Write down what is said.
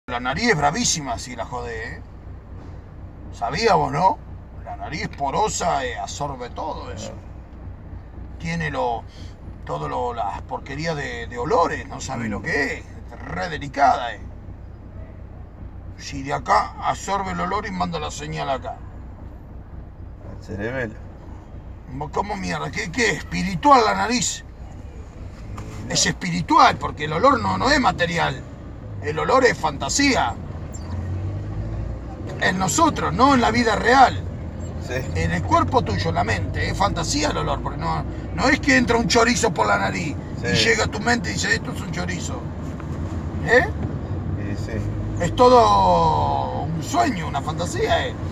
La nariz es bravísima si la jodé, ¿eh? ¿Sabía vos, no? La nariz porosa absorbe todo eso. Tiene las porquerías de olores, no sabe lo que es. Es re delicada, ¿eh? Si de acá absorbe el olor y manda la señal acá. Al cerebelo. ¿Cómo mierda? ¿Qué es? ¿Espiritual la nariz? Es espiritual, porque el olor no es material. El olor es fantasía. En nosotros, no en la vida real. Sí. En el cuerpo tuyo, en la mente, es fantasía el olor, porque no es que entra un chorizo por la nariz y llega a tu mente y dice, esto es un chorizo. ¿Eh? Sí, sí. Es todo un sueño, una fantasía, ¿eh?